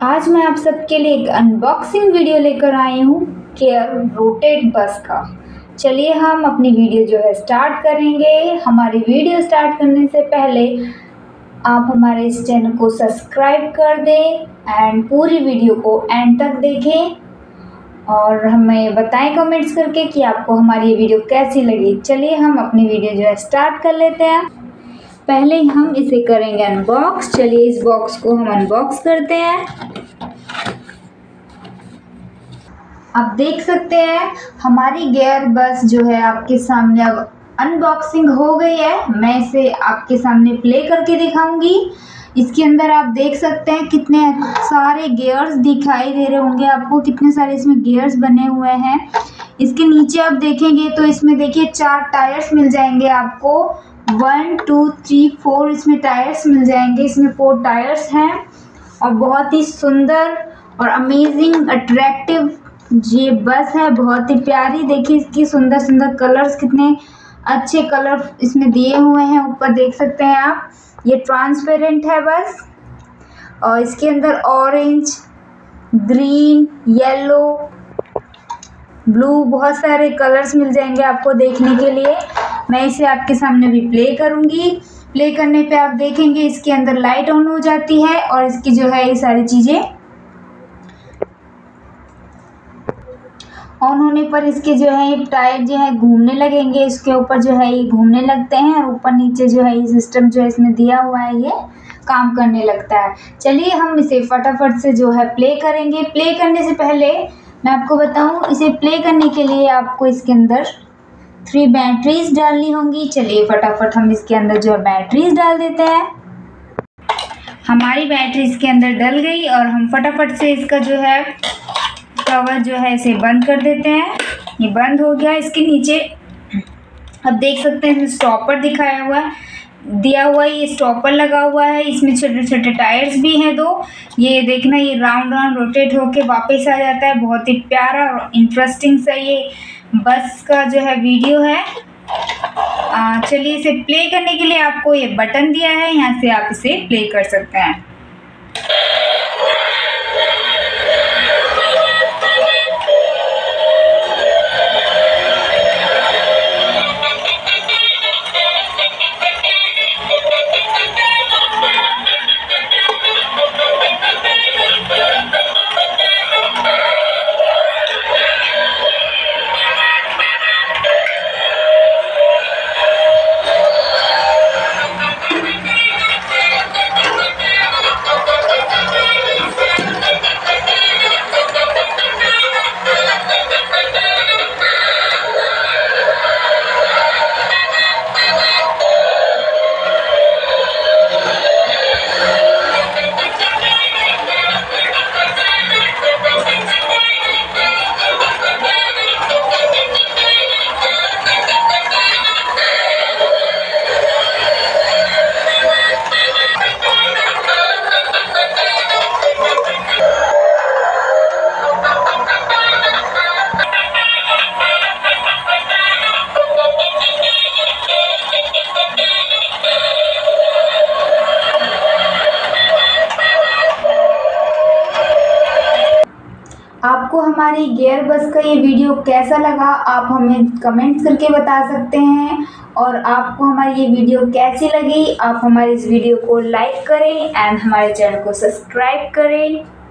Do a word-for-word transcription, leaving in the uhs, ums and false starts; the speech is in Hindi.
आज मैं आप सबके लिए एक अनबॉक्सिंग वीडियो लेकर आई हूँ केयर रोटेट बस का। चलिए हम अपनी वीडियो जो है स्टार्ट करेंगे। हमारी वीडियो स्टार्ट करने से पहले आप हमारे इस चैनल को सब्सक्राइब कर दें एंड पूरी वीडियो को एंड तक देखें और हमें बताएं कमेंट्स करके कि आपको हमारी ये वीडियो कैसी लगी। चलिए हम अपनी वीडियो जो है स्टार्ट कर लेते हैं। पहले हम इसे करेंगे अनबॉक्स। चलिए इस बॉक्स को हम अनबॉक्स करते हैं। आप देख सकते हैं हमारी गियर बस जो है आपके सामने अब अनबॉक्सिंग हो गई है। मैं इसे आपके सामने प्ले करके दिखाऊंगी। इसके अंदर आप देख सकते हैं कितने सारे गियर्स दिखाई दे रहे होंगे आपको, कितने सारे इसमें गियर्स बने हुए हैं। इसके नीचे आप देखेंगे तो इसमें देखिए चार टायर्स मिल जाएंगे आपको। वन टू थ्री फोर इसमें टायर्स मिल जाएंगे। इसमें फोर टायर्स हैं और बहुत ही सुंदर और अमेजिंग अट्रैक्टिव ये बस है, बहुत ही प्यारी। देखिए इसकी सुंदर सुंदर कलर्स, कितने अच्छे कलर इसमें दिए हुए हैं। ऊपर देख सकते हैं आप, ये ट्रांसपेरेंट है बस और इसके अंदर ऑरेंज, ग्रीन, येलो, ब्लू बहुत सारे कलर्स मिल जाएंगे आपको देखने के लिए। मैं इसे आपके सामने भी प्ले करूंगी। प्ले करने पे आप देखेंगे इसके अंदर लाइट ऑन हो जाती है और इसकी जो है ये सारी चीज़ें ऑन होने पर इसके जो है ये टायर जो है घूमने लगेंगे। इसके ऊपर जो है ये घूमने लगते हैं और ऊपर नीचे जो है ये सिस्टम जो है इसमें दिया हुआ है ये काम करने लगता है। चलिए हम इसे फटाफट से जो है प्ले करेंगे। प्ले करने से पहले मैं आपको बताऊं, इसे प्ले करने के लिए आपको इसके अंदर थ्री बैटरीज डालनी होंगी। चलिए फटाफट हम इसके अंदर जो है बैटरीज डाल देते हैं। हमारी बैटरी इसके अंदर डल गई और हम फटाफट से इसका जो है कवर जो है इसे बंद कर देते हैं। ये बंद हो गया। इसके नीचे अब देख सकते हैं स्टॉपर दिखाया हुआ है, दिया हुआ है, ये स्टॉपर लगा हुआ है। इसमें छोटे छोटे टायर्स भी हैं दो। ये देखना, ये राउंड राउंड रोटेट होके वापस आ जाता है। बहुत ही प्यारा और इंटरेस्टिंग सा ये बस का जो है वीडियो है। चलिए इसे प्ले करने के लिए आपको ये बटन दिया है, यहाँ से आप इसे प्ले कर सकते हैं। आपको हमारी गियर बस का ये वीडियो कैसा लगा आप हमें कमेंट्स करके बता सकते हैं। और आपको हमारी ये वीडियो कैसी लगी आप हमारी इस वीडियो को लाइक करें एंड हमारे चैनल को सब्सक्राइब करें।